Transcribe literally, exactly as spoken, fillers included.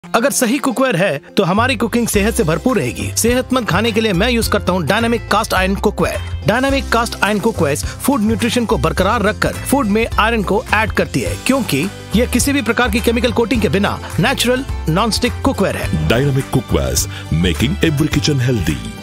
अगर सही कुकवेयर है तो हमारी कुकिंग सेहत से भरपूर रहेगी। सेहतमंद खाने के लिए मैं यूज करता हूँ dynamic cast iron cookware. Dynamic cast iron cookware food nutrition को बरकरार रखकर फूड में आयरन को ऐड करती है, क्योंकि यह किसी भी प्रकार की केमिकल कोटिंग के बिना नेचुरल नॉन स्टिक कुकवेयर है। Dynamic cookware, making every kitchen healthy.